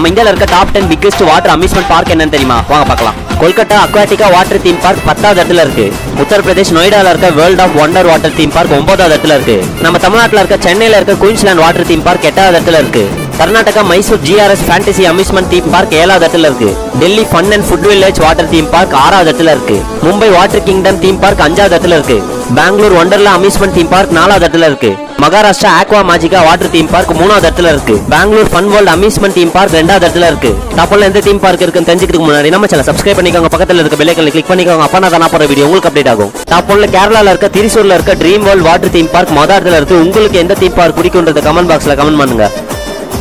நம்ம இந்தியால இருக்க top 10 biggest water amusement park என்னன்னு தெரியுமா? வாங்க பார்க்கலாம். Kolkata Aquatica water theme park 10வது இடத்துல இருக்கு. உத்தரப்பிரதேஷ் நொய்டால இருக்க world of wonder water theme park 9வது இடத்துல இருக்கு. நம்ம தமிழ்நாட்டில் இருக்க சென்னையில இருக்க குயின்ஸ்லாண்ட் வாட்டர் தீம் பார்க் 8வது இடத்துல இருக்கு. Karnataka Mysore GRS fantasy amusement theme park 7வது இடத்துல இருக்கு. Delhi fun and food village water theme park 6வது இடத்துல இருக்கு. Mumbai water kingdom theme park 5வது இடத்துல இருக்கு. Bangalore Wonderla amusement theme park 4வது இடத்துல இருக்கு. Maharashtra aqua magica water theme park 3வது இடத்துல இருக்கு. Bangalore fun world amusement theme park 2வது இடத்துல இருக்கு. டாப்ல எந்த தீம் பார்க் இருக்குன்னு தெரிஞ்சுக்கிறதுக்கு முன்னாடி நம்ம சேனலை சப்ஸ்கிரைப் பண்ணிக்கோங்க, பக்கத்துல இருக்க பெல் ஐகானை கிளிக் பண்ணிக்கோங்க. அப்பனா தான் போற வீடியோ உங்களுக்கு அப்டேட் ஆகும். டாப்ல கேரளால இருக்க திரிசூர்ல இருக்க dream world water theme park 1வது இடத்துல இருக்கு. உங்களுக்கு எந்த தீம் பார்க் பிடிக்கும்ன்றத கமெண்ட் பாக்ஸ்ல கமெண்ட் பண்ணுங்க.